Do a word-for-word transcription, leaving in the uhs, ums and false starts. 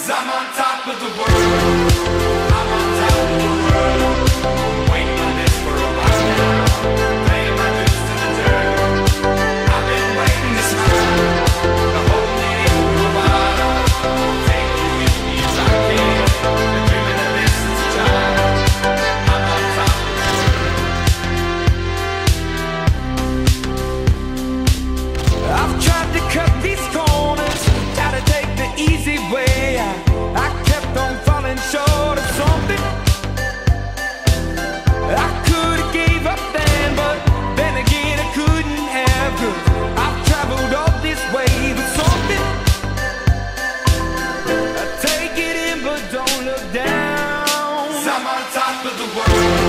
I'm on top of the world. I'm on top of the world. Waiting on this for a while now. Paying my dues to the dirt. I've been waiting to smile. To hold me for a while. Take you with me as I can. Been dreaming of this since a child. I'm on top of the world. I've tried to cut these corners. Gotta take the easy way. I, I kept on falling short of something. I could've gave up then, but then again I couldn't have. Cause I've traveled all this way with something. I take it in but don't look down. 'Cause I'm on top of the world.